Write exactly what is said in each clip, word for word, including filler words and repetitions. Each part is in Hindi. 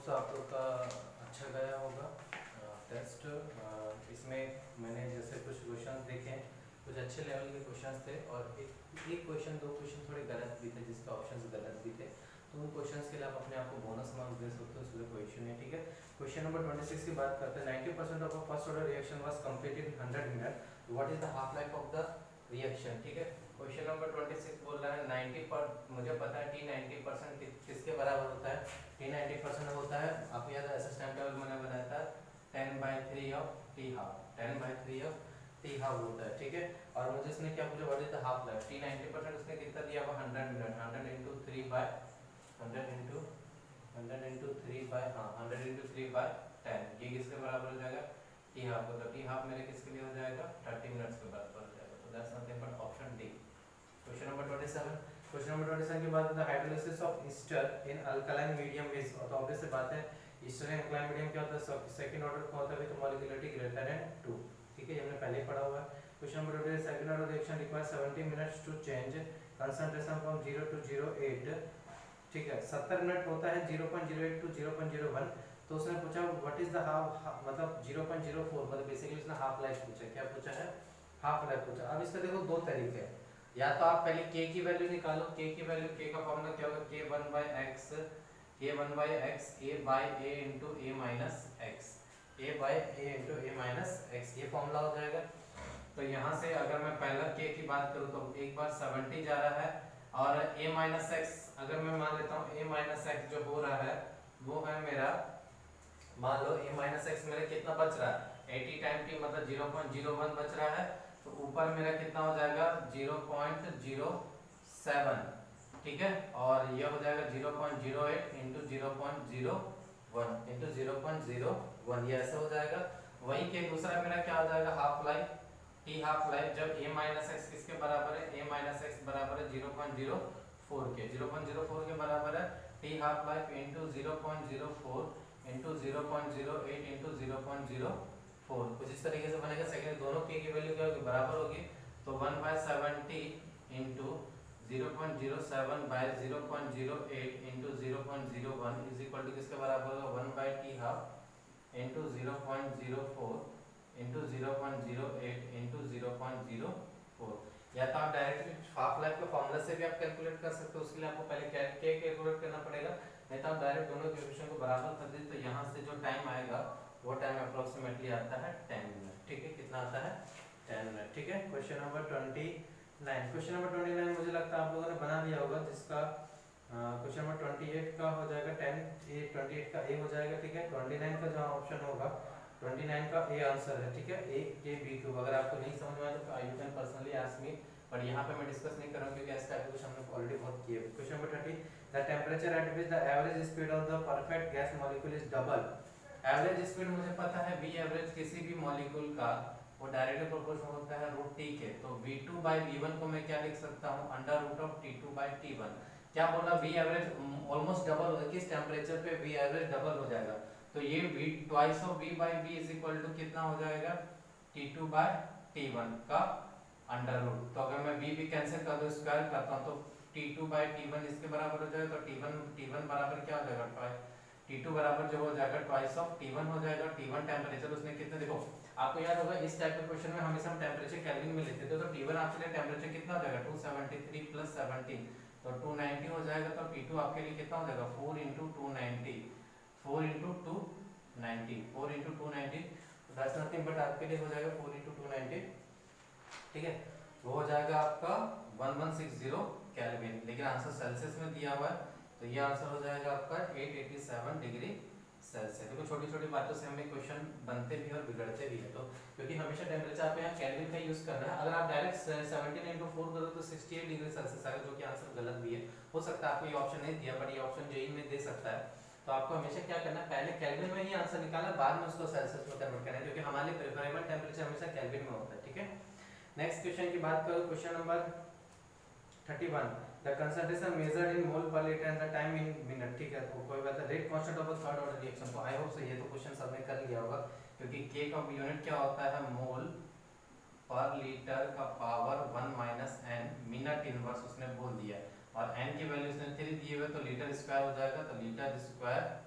होप्स आप लोग का अच्छा गया होगा टेस्ट। इसमें मैंने जैसे कुछ क्वेश्चंस देखे, कुछ अच्छे लेवल के क्वेश्चंस थे और एक एक क्वेश्चन दो क्वेश्चन थोड़े गलत भी थे, जिसके ऑप्शंस गलत भी थे, तो उन क्वेश्चंस के लिए आप अपने आप को बोनस मार्क्स दे सकते हो, इसलिए कोई इशू नहीं है। ठीक है, क्वेश्चन नंबर ट्वेंटी सिक्स की बात करते हैं। Ninety percent of a first order reaction was completed in hundred minute, what is the half life of the reaction. ठीक है, क्वेश्चन नंबर ट्वेंटी सिक्स बोल रहा है नाइंटी पर, मुझे पता है टी नाइंटी परसेंट किसके बराबर होता है, टी नाइंटी परसेंट होता है, आपको याद है एस टाइम टेबल मैंने बनाया था ten by three of T half, ten by three of T half होता है। ठीक है, और मुझे इसने क्या पूछा, what is the half life, T ninety percent उसने कितना दिया हुआ hundred minute, hundred into three by hundred into hundred into three by हाँ hundred into three by ten, ये किसके बराबर हो जाएगा, टी हाफ को, तो टी हाफ मेरे किसके लिए हो जाएगा, थर्टी मिनट्स के बराबर हो जाएगा, तो that's nothing but option D. Question number twenty seven, question number twenty seven की बात है hydrolysis of ester in alkaline medium is, तो ऑब्वियस सी बात है ईस्टर इन अल्कलाइन मीडियम क्या होता है, सेकंड ऑर्डर का होता है with molecularity greater than two. ठीक है, ये हमने पहले ही पढ़ा हुआ है। Question number twenty second order reaction requires seventy minutes to change concentration from zero to zero eight. ठीक है, सत्तर मिनट होता है zero point zero eight to zero point zero one, तो उसने पूछा व्हाट इज द हाफ, मतलब जीरो पॉइंट जीरो फोर, मतलब बेसिकली उसने हाफ लाइफ पूछा, क्या पूछा है, हाफ लाइफ पूछा। अब इसका देखो दो तरीके हैं, या तो आप पहले k की वैल्यू निकालो, k की वैल्यू, k का फॉर्मूला क्या होगा, k one by x, k one by x, a by a into a minus x, a by a into a minus x, ये फॉर्मूला हो जाएगा। तो यहाँ से अगर मैं पहला k की बात करूँ तो एक बार सेवेंटी जा रहा है, और a minus x अगर मैं मान लेता हूँ a minus x जो हो रहा है वो है मेरा, मान लो a minus x मेरा कितना बच रहा है, एटी टाइम t मतलब जीरो पॉइंट जीरो वन बच रहा है, तो ऊपर मेरा कितना हो जाएगा जीरो पॉइंट जीरो सेवन। ठीक है, और ये हो जाएगा zero point zero eight into zero point zero one into zero point zero one, ये ऐसे हो जाएगा। वही के दूसरा मेरा क्या हो जाएगा, half life, T half life जब a माइनस एक्स किसके बराबर है, a माइनस एक्स बराबर है जीरो पॉइंट जीरो फोर के, जीरो पॉइंट जीरो फोर के बराबर है T half life into zero point zero four into zero point zero eight into zero point zero four, कुछ इस तरीके से बनेगा। सेकंड दोनों के की वैल्यू क्या होगी, बराबर होगी, तो one by seventy into zero point zero seven by zero point zero eight into zero point zero one is equal to किसके बराबर होगा, one by T half into zero point zero four into zero point zero eight into zero point zero four. या तो आप डायरेक्टली हाफ लाइफ के फॉर्मूला से भी आप कैलकुलेट कर सकते हो, उसके लिए आपको पहले क्या क्या कैलकुलेट करना पड़ेगा, नहीं तो आप डायरेक्ट दोनों इक्वेशन को बराबर कर दीजिए, तो यहाँ से जो टाइम आएगा वो टाइम अप्रोक्सीमेटली आता है टेन मिनट। ठीक है, कितना आता है, टेन मिनट। ठीक है, question number twenty nine, question number twenty nine मुझे लगता है आप लोगों ने बना दिया होगा, जिसका क्वेश्चन नंबर ट्वेंटी एट का हो जाएगा टेन ए, ट्वेंटी एट का ए हो जाएगा। ठीक है, ट्वेंटी नाइन का जो ऑप्शन होगा ट्वेंटी नाइन का ए आंसर है। ठीक है, ए के बी क्यूब, अगर आपको नहीं समझ में आए तो you can personally ask me, पर यहाँ पे मैं डिस्कस नहीं कर रहा हूँ क्योंकि ऐसा टाइप क्वेश्चन हमने ऑलरेडी बहुत किए। Question number thirty, the temperature at which the average speed of the perfect gas molecule is double. Average speed मुझे पता है v एवरेज किसी भी मॉलिक्यूल का वो डायरेक्टली प्रोपोर्शनल होता है रूट टी के, तो v two by v one को मैं क्या लिख सकता हूँ, under root of T two by T one. क्या बोला, v एवरेज ऑलमोस्ट डबल होगा, किस टेंपरेचर पे v एवरेज डबल हो जाएगा, तो ये v twice of v by v is equal to कितना हो जाएगा, T two by T one का अंडर रूट। तो अगर मैं v भी कैंसिल कर दूं, स्क्वायर करता हूं, तो T two by T one इसके बराबर हो जाएगा, तो टी वन टी वन बराबर क्या हो जाएगा, ट्वाइस टी टू बराबर जो हो जाएगा ट्वाइस ऑफ टी वन हो जाएगा। टी वन टेंपरेचर उसने कितना, देखो आपको याद होगा इस टाइप के क्वेश्चन में हमेशा हम टेंपरेचर केल्विन में लेते थे, तो टी वन आपके लिए टेंपरेचर कितना हो जाएगा, two seventy three plus seventeen, तो टू नाइंटी हो जाएगा। तो टी टू आपके लिए कितना हो जाएगा, four into two ninety, four into two ninety, four into two ninety, that's nothing but आपके लिए हो जाएगा फोर इंटू टू नाइंटी। ठीक है, वो हो जाएगा आपका one one six zero kelvin, लेकिन आंसर सेल्सियस में दिया हुआ है, तो ये आंसर हो जाएगा आपका eight eighty seven degree Celsius. देखो छोटी छोटी बातों से हमें क्वेश्चन बनते भी और बिगड़ते भी है, तो क्योंकि हमेशा टेंपरेचर आप यहाँ केल्विन का यूज करना है। अगर आप डायरेक्ट सेवेंटीन इंटू फोर करो तो सिक्सटी एट डिग्री सेल्सियस आएगा, जो कि आंसर गलत भी है। हो सकता है आपको ये ऑप्शन नहीं दिया, बट ये ऑप्शन जेई में दे सकता है, तो आपको हमेशा क्या करना है, पहले केल्विन में ही आंसर निकालना, बाद में उसको सेल्सियस में कन्वर्ट करना है, क्योंकि हमारे लिए प्रेफरेबल टेंपरेचर हमेशा केल्विन में होता है। ठीक है, नेक्स्ट क्वेश्चन की बात करो, question number thirty one, the concentration measured in mole per litre and the time in minute. ठीक है, तो कोई बात है, rate constant of third order reaction, तो आई होप सो ये तो क्वेश्चन सबने कर लिया होगा, क्योंकि k का यूनिट क्या होता है, मोल पर लीटर का power one minus n, minute inverse उसने बोल दिया, और n की वैल्यू उसने थ्री दी हुई है, तो लीटर स्क्वायर हो जाएगा, तो litre square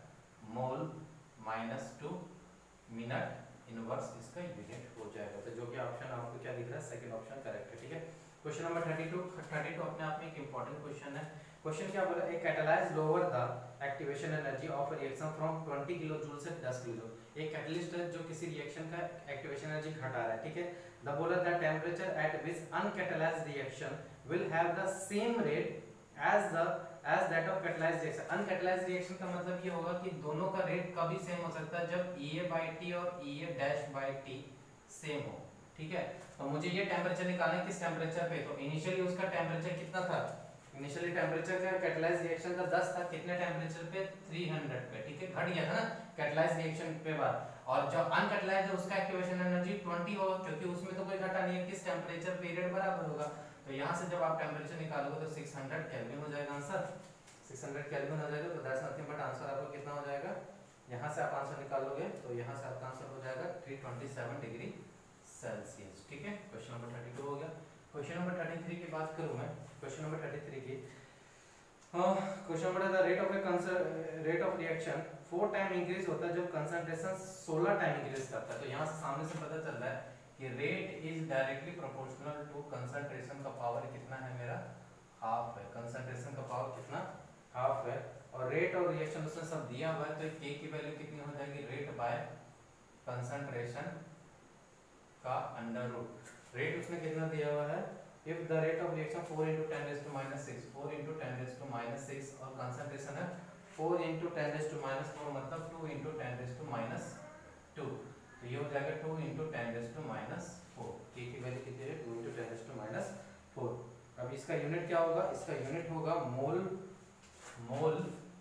mole minus two minute inverse इसका यूनिट हो जाएगा। तो जो कि ऑप्शन आपको क्या दिख रहा है, सेकंड ऑप्शन करेक्ट है। ठीक है, question number thirty two thirty two अपने आप में एक इंपॉर्टेंट क्वेश्चन है। क्वेश्चन क्या बोला, एक catalyse lower the activation energy of reaction from twenty kilo joule से टेन किलो। एक कैटलिस्ट है जो किसी रिएक्शन का एक्टिवेशन एनर्जी घटा रहा है। ठीक है, द बोला the temperature at which uncatalysed reaction will have the same rate as the as that of catalysed reaction. Uncatalysed reaction का मतलब ये होगा कि दोनों का रेट कभी सेम हो सकता है जब E A by T और E A dash by T same हो। ठीक है, तो मुझे ये टेंपरेचर निकालना है किस टेंपरेचर पे, तो इनिशियली उसका टेंपरेचर कितना था, इनिशियली टेंपरेचर का कैटालाइज्ड रिएक्शन का टेन था, कितने टेंपरेचर पे, थ्री हंड्रेड पे। ठीक है, घट गया था ना कैटालाइज्ड रिएक्शन पे बाद, और जो अनकैटालाइज्ड है उसका एक्टिवेशन एनर्जी ट्वेंटी होगा क्योंकि उसमें तो कोई घटा नहीं है, किस टेंपरेचर पीरियड बराबर होगा। तो यहाँ से जब आप टेंपरेचर निकालोगे तो सिक्स हंड्रेड केल्विन हो जाएगा आंसर, सिक्स हंड्रेड केल्विन हो जाएगा। तो दैट्स नथिंग बट आंसर आपको कितना हो जाएगा, यहाँ से आप आंसर निकालोगे तो यहाँ से आपका आंसर हो जाएगा three twenty seven degree Celsius. ठीक है, क्वेश्चन नंबर थर्टी टू हो गया। क्वेश्चन नंबर थर्टी थ्री की बात करूँ मैं, क्वेश्चन नंबर थर्टी थ्री की question number the rate of a rate of reaction four time increase होता है जब कंसंट्रेशन सोलह टाइम इंक्रीज करता है। तो यहाँ से सामने से पता चल रहा है कि rate is directly proportional to concentration का पावर कितना है मेरा, हाफ है। कंसंट्रेशन का पावर कितना, हाफ है, और रेट और रिएक्शन उसमें सब दिया हुआ है। तो k की वैल्यू कितनी हो जाएगी, रेट बाय कंसंट्रेशन का अंडर रूट। रेट उसने कितना दिया हुआ है, if the rate of reaction four into ten raised to minus six, four into ten raised to minus six, और concentration है four into ten raised to minus four, मतलब two into ten raised to minus two. तो ये हो जाएगा two into ten raised to minus four. k की वैल्यू कितनी है, two into ten raised to minus four. अब इसका यूनिट क्या होगा, इसका यूनिट होगा mole, mole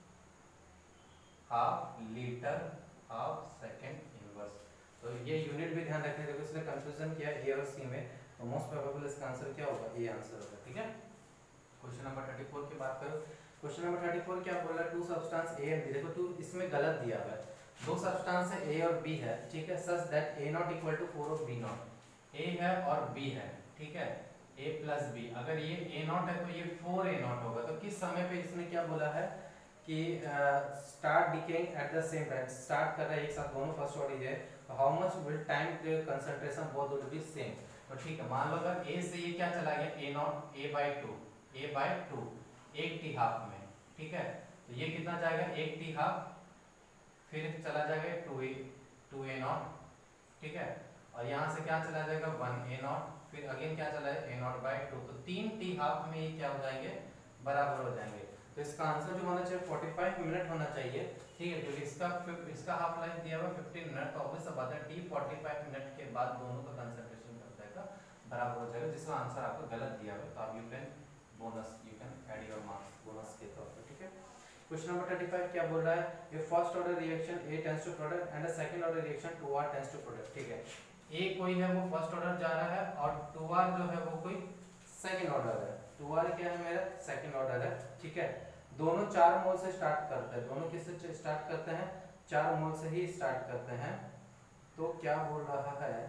half litre half second inverse. तो ये यूनिट भी ध्यान रखने, देखो इसने कंफ्यूजन किया ए और सी में, तो मोस्ट प्रोबेबल इसका आंसर क्या होगा, ये आंसर होगा। ठीक है, क्वेश्चन नंबर थर्टी फोर की बात करो। क्वेश्चन नंबर थर्टी फोर क्या बोल रहा है, two substance A and B. देखो टू इसमें गलत दिया हुआ है, दो सब्सटेंस है ए और बी है। ठीक है, such that A naught equal to four of B naught. A है और बी है, ठीक है, ए प्लस बी। अगर ये ए नॉट है तो ये फोर ए नॉट होगा। तो किस समय पे इसने क्या बोला है कि start decaying at the same time, start कर रहा है एक साथ दोनों फर्स्ट ऑर्डर है, तो how much will time concentration both will be same. तो ठीक है, मान लो अगर ए से ये क्या चला गया, A naught A by two, A by two, एक टी हाफ में। ठीक है, तो ये कितना जाएगा, एक टी हाफ, फिर चला जाएगा two A, two A naught. ठीक है, और यहाँ से क्या चला जाएगा, वन ए नॉट, फिर अगेन क्या चला है, ए नॉट बाई टू। तो तीन टी हाफ में ये क्या हो जाएंगे, बराबर हो जाएंगे। तो इसका आंसर जो होना चाहिए फोर्टी फाइव मिनट होना चाहिए। ठीक है, क्योंकि इसका इसका हाफ लाइफ दिया हुआ फिफ्टीन मिनट, तो ऑब्वियस सा बात है टी फोर्टी फाइव मिनट के बाद दोनों का कंसंट्रेशन बराबर हो जाएगा, जिसका आंसर आपको गलत दिया हुआ है। तो आप you can bonus, you can add your marks bonus के तौर पे। ठीक है, क्वेश्चन नंबर थर्टी फाइव क्या बोल रहा है, a first order reaction A tends to product and a second order reaction two R tends to product. ठीक है, ए कोई है वो फर्स्ट ऑर्डर जा रहा है और टू आर जो है वो कोई सेकंड ऑर्डर है। टू आर क्या है मेरा, सेकंड ऑर्डर है। ठीक है, दोनों चार मोल से स्टार्ट करते हैं, दोनों किससे स्टार्ट करते हैं, चार मोल से ही स्टार्ट करते हैं। तो क्या बोल रहा है,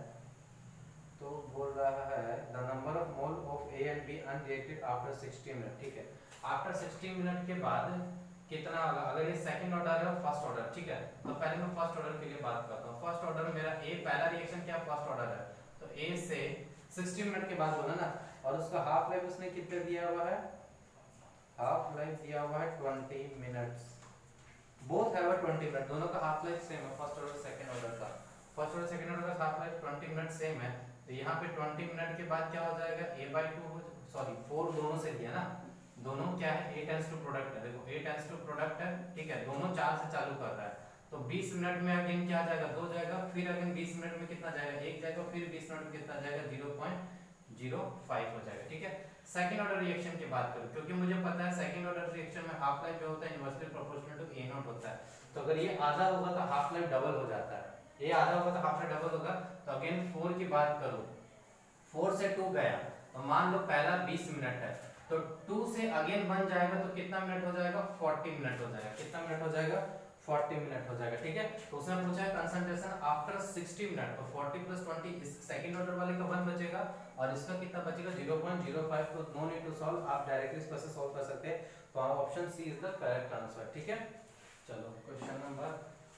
तो बोल रहा है the number of mole of A and B unreacted after sixty minute. ठीक है, आफ्टर सिक्सटी मिनट के बाद कितना होगा, अगर ये सेकंड ऑर्डर है फर्स्ट ऑर्डर। ठीक है, तो पहले मैं फर्स्ट ऑर्डर के लिए बात करता हूँ। फर्स्ट ऑर्डर मेरा ए, पहला रिएक्शन क्या फर्स्ट ऑर्डर है, तो ए से सिक्सटी मिनट के बाद बोला ना, और उसका हाफ लाइफ उसने कितना दिया हुआ है, हाफ लाइफ दिया हुआ है twenty minutes. Both have twenty minute, दोनों का हाफ लाइफ सेम है, फर्स्ट ऑर्डर सेकंड ऑर्डर का। फर्स्ट ऑर्डर सेकंड ऑर्डर का half life twenty minute same है, तो यहाँ पे ट्वेंटी मिनट के बाद क्या हो जाएगा, a by two, sorry four दोनों से दिया ना, दोनों क्या है, a टेंड्स टू प्रोडक्ट है। देखो a टेंड्स टू प्रोडक्ट है, ठीक है, दोनों चार से चालू कर रहा है, तो बीस मिनट में अगेन क्या जाएगा, दो जाएगा, फिर अगेन बीस मिनट में कितना जाएगा, एक जाएगा, फिर बीस मिनट में कितना जाएगा, ज़ीरो पॉइंट ज़ीरो फाइव हो जाएगा। ठीक है, सेकंड ऑर्डर रिएक्शन की बात करूं, क्योंकि मुझे पता है सेकंड ऑर्डर रिएक्शन में हाफ लाइफ जो होता है inversely proportional to A naught होता है। तो अगर ये आधा होगा तो हाफ लाइफ डबल हो जाता है, ये आधा होगा तो हाफ लाइफ डबल होगा। तो अगेन फोर की बात करूं, फोर से टू गया, तो मान लो पहला बीस मिनट है, तो टू से अगेन बन जाएगा तो कितना मिनट हो जाएगा, फोर्टी मिनट हो जाएगा। कितना मिनट हो जाएगा, फोर्टी मिनट हो जाएगा। ठीक है, तो उसने पूछा है कंसंट्रेशन आफ्टर सिक्सटी मिनट, तो फोर्टी प्लस ट्वेंटी, इस सेकंड ऑर्डर वाले का वन बचेगा और इसका कितना बचेगा, ज़ीरो पॉइंट ज़ीरो फाइव। तो नो नीड टू सॉल्व, आप डायरेक्टली इस पर से सॉल्व कर सकते हैं। तो option C is the correct answer. ठीक है, चलो question number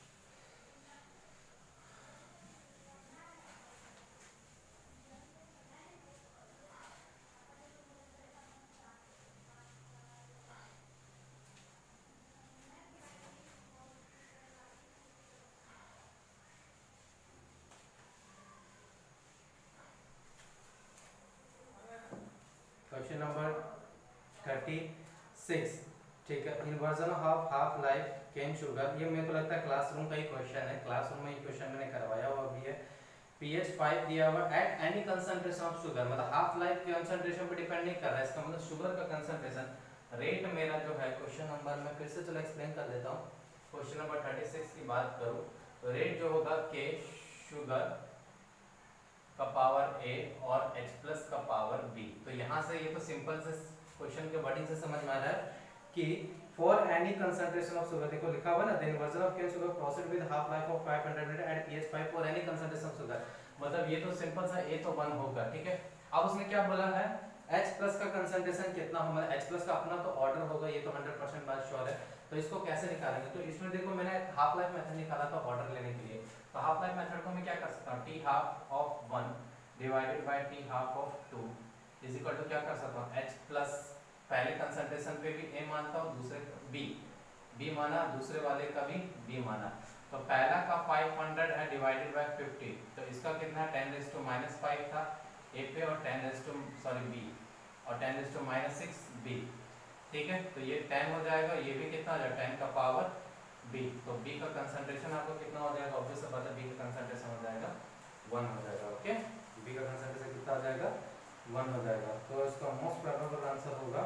question number thirty six, ठीक है। Inversion of half life cane sugar, ये मेरे को लगता है क्लासरूम का ही क्वेश्चन है, क्लासरूम में ये क्वेश्चन मैंने करवाया हुआ भी है। पीएच फाइव दिया हुआ at any concentration of sugar, मतलब हाफ लाइफ कंसंट्रेशन पे डिपेंड नहीं कर रहा है, इसका मतलब शुगर का कंसंट्रेशन रेट मेरा जो है क्वेश्चन नंबर में फिर से चलो एक्सप्लेन कर देता हूँ। क्वेश्चन नंबर थर्टी सिक्स की बात करूँ तो रेट जो होगा के शुगर का पावर ए और H प्लस का पावर बी। तो यहाँ से ये तो सिंपल से क्वेश्चन के वर्डिंग से समझ में आ रहा है कि for any concentration of sugar, देखो लिखा हुआ ना, the inversion of cane sugar proceed with half life of five hundred minute at pH five for any concentration of sugar, मतलब ये तो सिंपल सा ए तो वन होगा, ठीक है। अब उसने क्या बोला है H प्लस का कंसंट्रेशन कितना हो, मतलब H प्लस का अपना तो ऑर्डर होगा, ये तो हंड्रेड परसेंट बात श्योर है। तो इसको कैसे निकालेंगे, तो इसमें देखो मैंने हाफ लाइफ मेथड निकाला था ऑर्डर लेने के लिए, तो हाफ लाइफ मेथड को मैं क्या कर सकता हूँ, T half of one divided by T half of two is equal to क्या कर सकता हूँ H प्लस, पहले कंसंट्रेशन पे भी A मानता हूँ, दूसरे B B माना, दूसरे वाले का भी B माना। तो पहला का फाइव हंड्रेड है डिवाइडेड बाय फिफ्टी, तो इसका कितना ten raise to minus five था A पे और ten raise to sorry B और ten raise to minus six B, ठीक है। तो ये टेन हो जाएगा, ये भी कितना हो जाएगा टेन का पावर B, तो B का कंसंट्रेशन आपको कितना हो जाएगा, ऑब्वियस बात है B का कंसंट्रेशन हो जाएगा वन हो जाएगा, ओके। B का कंसंट्रेशन कितना हो जाएगा, वन हो जाएगा। तो इसका मोस्ट प्रोबेबल आंसर होगा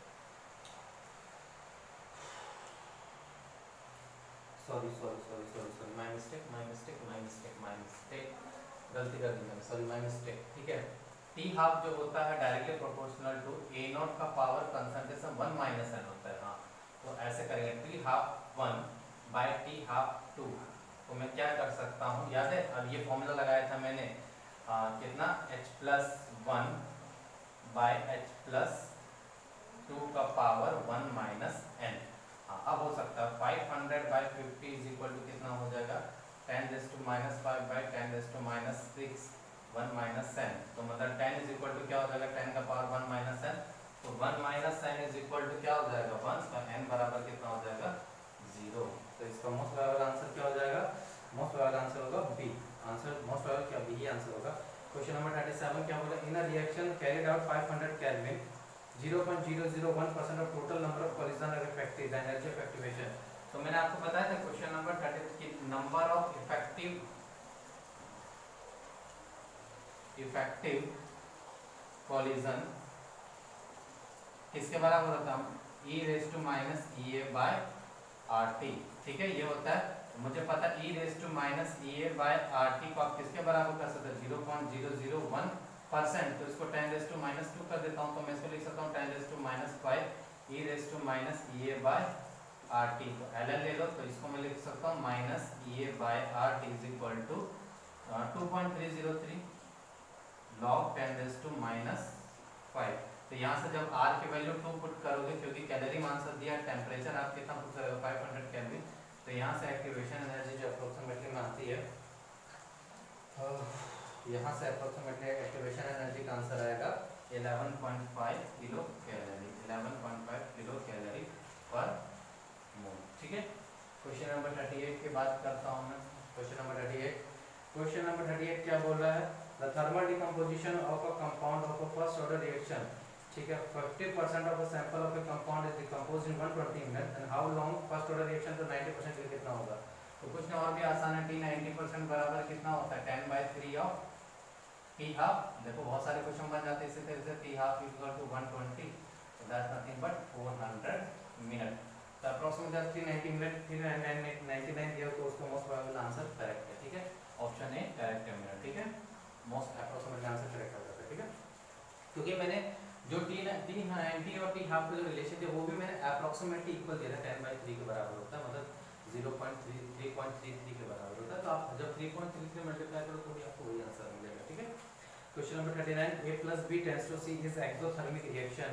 sorry sorry sorry sorry sorry my mistake my mistake my mistake my mistake गलती कर दी मैंने, सॉरी माय मिस्टेक, ठीक है। टी हाफ जो होता है directly proportional to A naught का power concentration one minus N होता है, हाँ। तो ऐसे करेंगे T half one by T half two, तो मैं क्या कर सकता हूँ, याद है अब ये फॉर्मूला लगाया था मैंने, आ, कितना H plus one by H plus two का पावर वन माइनस एन। अब हो सकता है five hundred by fifty is equal to कितना हो जाएगा ten raise to minus five by ten raise to minus six one minus N, तो मतलब टेन इज इक्वल टू क्या हो जाएगा टेन का पावर वन माइनस एन, तो one minus N is equal to क्या हो जाएगा वन, तो एन बराबर कितना हो जाएगा जीरो। तो इसका मोस्ट प्रोबेबल आंसर क्या हो जाएगा, मोस्ट प्रोबेबल आंसर होगा बी, आंसर मोस्ट प्रोबेबल क्या बी ही आंसर होगा। क्वेश्चन नंबर थर्टी सेवन क्या बोला, in a reaction carried out five hundred kelvin zero point zero zero one percent of total number of collision are effective, the energy of activation. तो मैंने आपको बताया था क्वेश्चन नंबर थर्टी की number of effective effective collision किसके बराबर होता है, e raise to minus E A by R T, ठीक है। ये होता है, मुझे पता है e raise to minus E A by R T को आप किसके बराबर कर सकते हैं, zero point zero zero one percent, तो इसको ten raise to minus two कर देता हूँ, तो मैं इसको लिख सकता हूँ ten raise to minus five E raise to minus E A by R T, तो एल एल ले लो, तो इसको मैं लिख सकता हूँ minus E A by R T is equal to two point three zero three log ten raise to minus five. तो यहाँ से जब r की वैल्यू टू पुट करोगे, क्योंकि कैलोरी में आंसर दिया, टेम्परेचर आप कितना पुट करोगे फाइव हंड्रेड केल्विन, तो यहाँ से एक्टिवेशन एनर्जी जो अप्रोक्सीमेटली में आती है, यहाँ से अप्रोक्सीमेटली एक्टिवेशन एनर्जी का आंसर आएगा eleven point five kilo calorie, eleven point five kilo calorie per mole, ठीक है। क्वेश्चन नंबर थर्टी एट की बात करता हूँ मैं, question number thirty eight question number thirty eight क्या बोल रहा है, the thermal decomposition of a compound of a first order reaction, ठीक है, fifty percent of a sample of a compound is decomposed in one twenty minute and how long first order reaction, तो नाइंटी परसेंट के कितना होगा। तो कुछ और भी आसान है, टी नाइंटी परसेंट बराबर कितना होता है ten by three of T half. देखो बहुत सारे क्वेश्चन बन जाते हैं इसी तरह से, T half equal to one twenty, so that's nothing but four hundred minute, तो approximately three ninety minute three ninety nine दिया, तो उसका मोस्ट प्रोबेबल आंसर करेक्ट है, ठीक है, ऑप्शन ए करेक्ट है मेरा, ठीक है, मोस्ट अप्रोक्सीमेटली आंसर करेक्ट हो जाता है, ठीक है। क्योंकि मैंने जो टी टी नाइंटी और टी हाफ का जो रिलेशन दिया वो भी मैंने अप्रोक्सीमेटली इक्वल दिया था, टेन बाई थ्री के बराबर होता है, मतलब zero point three three point three three के बराबर होता है, तो आप जब three point three three multiply करो तो भी आपको वही आंसर मिलेगा, ठीक है। Question number thirty nine, A plus B tends to C is exothermic reaction,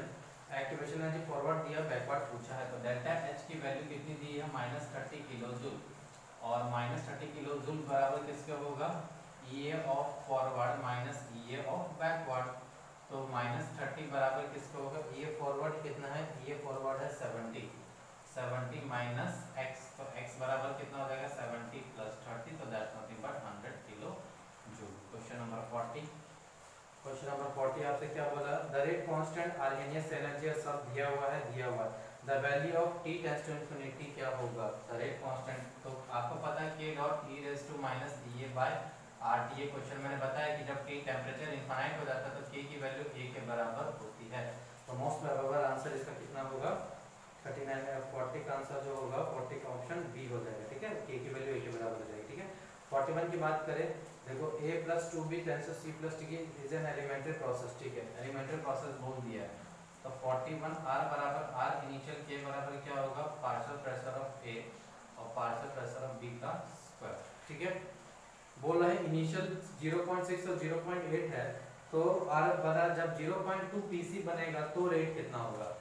activation energy forward दिया, बैकवर्ड पूछा है, तो डेल्टा एच की वैल्यू कितनी दी है माइनस थर्टी किलो जूल, और माइनस थर्टी किलो जूल बराबर किसका होगा E A of forward minus E A of backward. तो माइनस थर्टी बराबर किसका होगा, ई ए फॉरवर्ड कितना है, ई ए फॉरवर्ड है सेवेंटी, सेवेंटी माइनस एक्स, तो एक्स बराबर कितना हो जाएगा सेवेंटी प्लस थर्टी, तो that's nothing but hundred kilo joule. Question number forty, question number forty आपसे क्या बोला, the rate constant Arrhenius energy सब दिया हुआ है, दिया हुआ है, the value of T tends to infinity क्या होगा, द रेट कांस्टेंट, तो आपको पता है k dot e raise to minus e a बाय r t। ये क्वेश्चन मैंने बताया कि जब t टेंपरेचर इनफाइनाइट हो जाता है तो k की वैल्यू a के बराबर होती है। तो मोस्ट प्रोबेबल आंसर इसका कितना होगा, थर्टी नाइन में फोर्टी का आंसर जो होगा फोर्टी का ऑप्शन बी हो जाएगा, ठीक है, k की वैल्यू a के बराबर हो जाएगी, ठीक है। फोर्टी वन की बात करें, देखो a plus two B tends to c plus t is an elementary process, ठीक है, एलिमेंट्री प्रोसेस बोल दिया है। तो फोर्टी वन r बराबर r इनिशियल k बराबर क्या होगा पार्शियल प्रेशर ऑफ a और पार्शियल प्रेशर ऑफ b का स्क्वायर, ठीक है। बोल रहा है इनिशियल ज़ीरो पॉइंट सिक्स और ज़ीरो पॉइंट एट है, तो r बराबर जब ज़ीरो पॉइंट टू pc बनेगा तो रेट कितना होगा,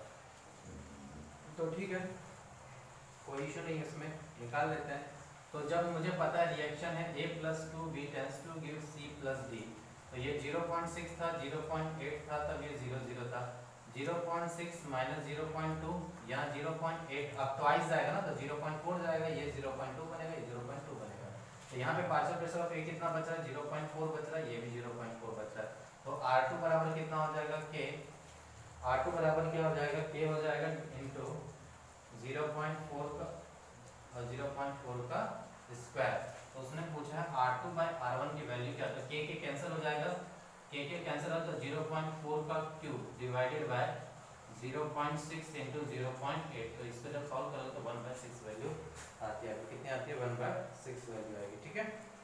तो ठीक है कोई इशू नहीं इसमें, निकाल लेते हैं। तो जब मुझे पता है रिएक्शन है a plus two B tends to give c plus d, तो ये ज़ीरो पॉइंट सिक्स था, ज़ीरो पॉइंट एट था, तब ये ज़ीरो ज़ीरो था, zero point six minus zero point two, यहाँ ज़ीरो पॉइंट एट अब ट्वाइस जाएगा ना, तो ज़ीरो पॉइंट फोर जाएगा, ये ज़ीरो पॉइंट टू बनेगा, ये ज़ीरो पॉइंट टू बनेगा। तो यहाँ पे पार्शियल प्रेशर ऑफ a कितना बच रहा है, ज़ीरो पॉइंट फोर बच रहा है, ये भी ज़ीरो पॉइंट फोर बच रहा है। तो आर टू बराबर कितना हो जाएगा k, आर टू बराबर क्या हो जाएगा k हो जाएगा इनटू ज़ीरो पॉइंट फोर का और ज़ीरो पॉइंट फोर का स्क्वायर। तो उसने पूछा है R two by R one की वैल्यू क्या, तो k के कैंसिल हो जाएगा, k के कैंसिल हो तो ज़ीरो पॉइंट फोर का cube divided by zero point six into zero point eight, तो इसको जब सॉल्व करो तो वन बाय सिक्स वैल्यू आती है, कितनी आती है वन बाय सिक्स वैल्यू आएगी, ठीक है।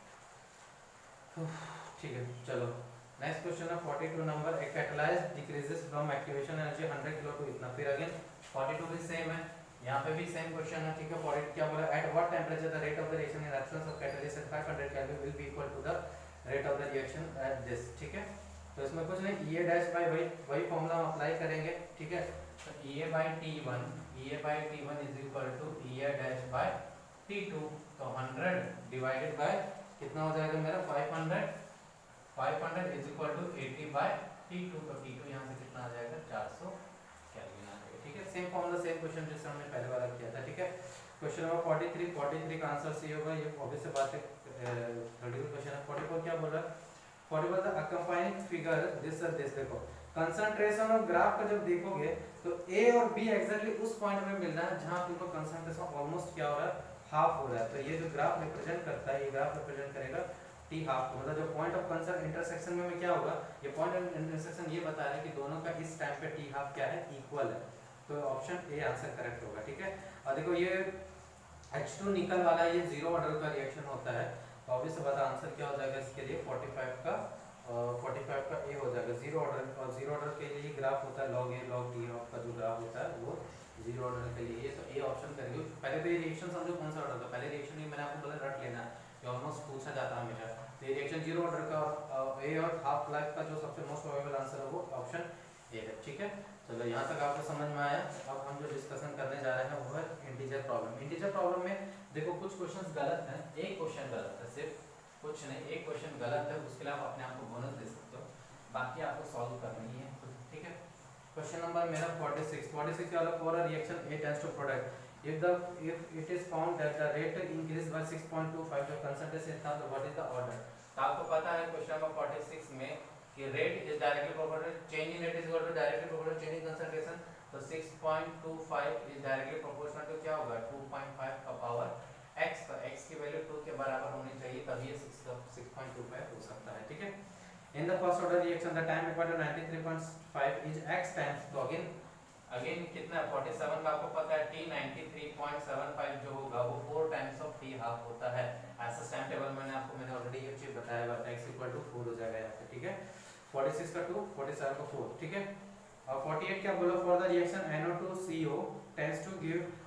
ठीक है चलो नेक्स्ट क्वेश्चन है फोर्टी टू नंबर, a catalysed decreases from activation energy hundred kilo to इतना, फिर अगेन फोर्टी टू भी सेम है, यहाँ पे भी सेम क्वेश्चन है, ठीक है। फोर्टी क्या बोला, at what temperature the rate of the reaction in absence of catalyst at five hundred kelvin will be equal to the rate of the reaction at this, ठीक है। तो इसमें कुछ नहीं, E A डैश बाय वही वही फॉर्मूला हम अप्लाई करेंगे, ठीक है। तो E A by T one, E A by T one is equal to E A dash by T two, तो हंड्रेड डिवाइडेड बाय कितना हो जाएगा मेरा five hundred, five hundred is equal to eighty by T two, तो T टू यहाँ से कितना आ जाएगा चार सौ केल्विन आ जाएगा, ठीक है। सेम फॉर्मूला सेम क्वेश्चन जैसे हमने पहले वाला किया था, ठीक है। Question number forty three, forty three का आंसर सी होगा, ये ऑब्वियस बात है, थर्टी टू क्वेश्चन है। फोर्टी फोर क्या बोल रहा है, forty four the accompanying figure this और दिस, देखो कंसंट्रेशन ऑफ ग्राफ का जब देखोगे तो A और B एग्जैक्टली उस पॉइंट में मिलना है जहां तुमको कंसंट्रेशन ऑलमोस्ट क्या हो रहा है, हाफ हो रहा है। तो ये जो ग्राफ रिप्रेजेंट करता है, ये ग्राफ रिप्रेजेंट करेगा टी हाफ, मतलब जो पॉइंट ऑफ कंसर्न इंटरसेक्शन में क्या होगा, ये पॉइंट ऑफ इंटरसेक्शन ये बता रहा है कि दोनों का इस टाइम पे टी हाफ क्या है, इक्वल है। तो ऑप्शन ए आंसर करेक्ट होगा, ठीक है। और देखो ये एच टू निकल वाला ये जीरो ऑर्डर का रिएक्शन होता है, तो ऑब्वियस बात आंसर क्या हो जाएगा इसके लिए फोर्टी फाइव का फोर्टी फाइव का ए हो जाएगा, जीरो ऑर्डर, और जीरो ऑर्डर के लिए ग्राफ होता है log A log T of का जो ग्राफ होता है वो जीरो ऑर्डर के लिए, तो ए ऑप्शन करेंगे। पहले तो ये रिएक्शन समझो कौन सा ऑर्डर था, पहले रिएक्शन ही मैंने आपको बोला रट लेना, ये ऑलमोस्ट पूछा जाता है हमेशा। तो ये रिएक्शन जीरो ऑर्डर का और ए और हाफ लाइफ का जो सबसे मोस्ट प्रोबेबल आंसर है वो ऑप्शन ए है, ठीक है। चलो यहाँ तक आपको समझ में आया। अब हम जो डिस्कशन करने जा रहे हैं वो है इंटीजर प्रॉब्लम। इंटीजर प्रॉब्लम में देखो कुछ क्वेश्चंस गलत हैं, एक क्वेश्चन गलत है, सिर्फ कुछ नहीं, एक क्वेश्चन गलत है, उसके लिए आप अपने आप को बोनस दे सकते हो, बाकी आपको सॉल्व करनी है, ठीक है। क्वेश्चन नंबर मेरा फोर्टी सिक्स, फोर्टी सिक्स वाला for a reaction A tends to product if the if it is found that the rate increase by six point two five, the concentration था, तो व्हाट इज द ऑर्डर। तो आपको पता है क्वेश्चन नंबर फोर्टी सिक्स में कि rate is directly proportional, change in rate is equal to directly proportional change in concentration, तो six point two five is directly proportional to क्या होगा टू पॉइंट फाइव का पावर x, तो x की वैल्यू टू के बराबर होनी चाहिए, तभी ये सिक्स पॉइंट टू फाइव हो सकता है, ठीक है। In the first order reaction the time equal to ninety three point five is x times, तो अगेन अगेन कितना है फोर्टी सेवन का आपको पता है t ninety three point seven five जो होगा वो four times of t half होता है। ऐसा टाइम टेबल मैंने आपको मैंने ऑलरेडी ये चीज बताया हुआ था, x इक्वल टू फोर हो जाएगा यहाँ पे, ठीक है। फोर्टी सिक्स का टू, फोर्टी सेवन का फोर, ठीक है। और फोर्टी एट क्या बोला, for the reaction N O two C O tends to give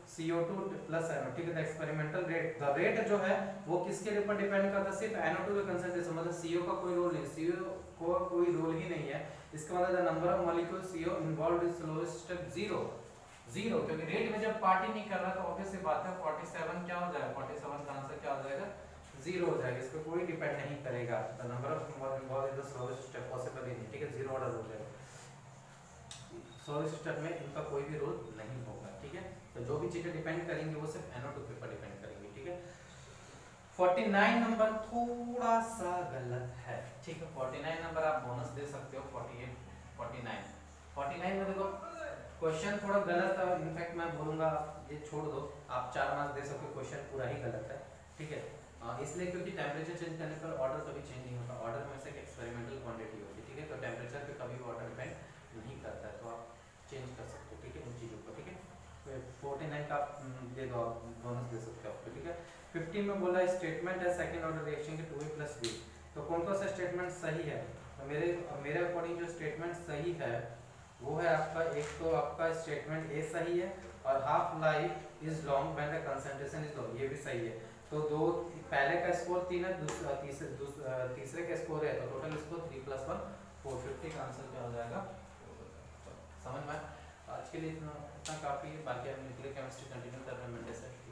C O two plus N O, ठीक है। The experimental rate, the rate जो है वो किसके ऊपर डिपेंड करता है, सिर्फ एन ओ टू के कंसंट्रेशन, मतलब सी ओ का कोई रोल नहीं, सी ओ को कोई रोल ही नहीं है। इसका मतलब the number of molecule C O involved is slowest step zero, zero, क्योंकि रेट में जब पार्टी नहीं कर रहा तो ऑब्वियस सी बात है सैंतालीस क्या हो जाएगा, सैंतालीस का आंसर क्या हो जाएगा, जीरो हो जाएगा। इस पे कोई डिपेंड नहीं करेगा, the number of involved is the slowest step possible ही नहीं, ठीक है, जीरो ऑर्डर हो जाएगा। स्लोएस्ट स्टेप में इनका कोई भी रोल नहीं होगा, ठीक है। तो जो भी चीजें डिपेंड करेंगे वो सिर्फ एन ओ टू पे डिपेंड करेंगे, ठीक है। उनचास नंबर थोड़ा सा गलत है, ठीक है। उनचास नंबर आप बोनस दे सकते हो, अड़तालीस, उनचास, उनचास में देखो क्वेश्चन थोड़ा गलत है, इनफैक्ट मैं बोलूंगा ये छोड़ दो, आप चार मार्क्स दे सकते हो, क्वेश्चन पूरा ही गलत है, ठीक है। इसलिए क्योंकि टेम्परेचर चेंज करने पर ऑर्डर कभी चेंज नहीं होता, ऑर्डर में से एक एक्सपेरिमेंटल क्वांटिटी होती है, ठीक है। तो टेम्परेचर पे कभी ऑर्डर डिपेंड नहीं करता है, तो आप चेंज कर सकते हो, ठीक है, उन चीज़ों को, ठीक है। तो उनचास का दे दो, आप बोनस दे सकते हो आपको, ठीक है। पंद्रह में बोला स्टेटमेंट है सेकंड ऑर्डर रिएक्शन के टू ए प्लस बी, तो कौन कौन सा स्टेटमेंट सही है, तो मेरे मेरे अकॉर्डिंग जो स्टेटमेंट सही है वो है आपका, एक तो आपका स्टेटमेंट ए सही है, और half life is long when the concentration is low, ये भी सही है। तो दो, पहले का स्कोर तीन है, दूसरा तीसरे तीसरे का स्कोर है, तो total score three plus one four fifty का आंसर क्या हो जाएगा, समझ में। आज के लिए इतना इतना काफ़ी है, बाकी हम निकले केमिस्ट्री कंटिन्यू कर रहे हैं मंडे से।